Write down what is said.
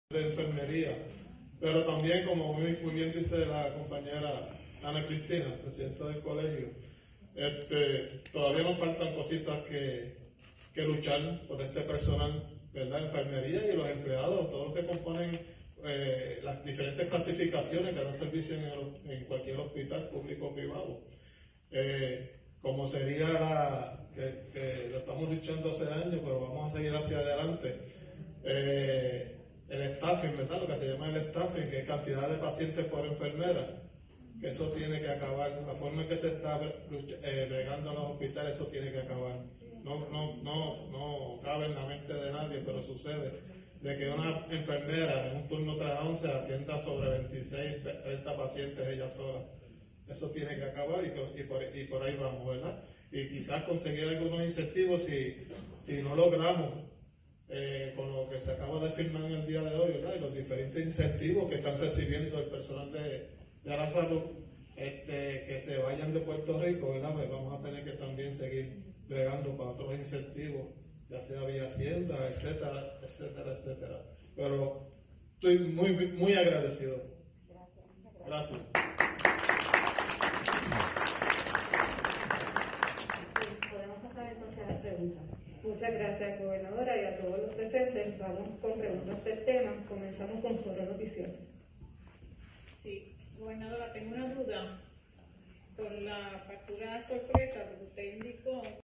de enfermería, pero también, como muy bien dice la compañera Ana Cristina, presidenta del colegio, todavía nos faltan cositas que luchar por este personal, ¿verdad? Enfermería y los empleados, todos los que componen las diferentes clasificaciones que dan servicio en cualquier hospital público o privado. Como sería que lo estamos luchando hace años, pero vamos a seguir hacia adelante. El staffing, ¿verdad? Lo que se llama el staffing, que es cantidad de pacientes por enfermera, que eso tiene que acabar. La forma en que se está bregando en los hospitales, eso tiene que acabar. No cabe en la mente de nadie, pero sucede de que una enfermera en un turno 3 a 11 atienda sobre 26, 30 pacientes ella sola. Eso tiene que acabar y por ahí vamos, ¿verdad? Y quizás conseguir algunos incentivos si no logramos con lo que se acaba de firmar en el día de hoy, ¿verdad? Y los diferentes incentivos que están recibiendo el personal de la salud, que se vayan de Puerto Rico, ¿verdad? Pues vamos a tener que también seguir bregando para otros incentivos, ya sea vía Hacienda, etcétera, etcétera, etcétera. Pero estoy muy agradecido. Gracias. Podemos pasar entonces a las preguntas. Muchas gracias, gobernadora, y a todos los presentes. Vamos con preguntas del tema. Comenzamos con Foro Noticioso. Sí, gobernadora, tengo una duda. Por la factura sorpresa que usted indicó,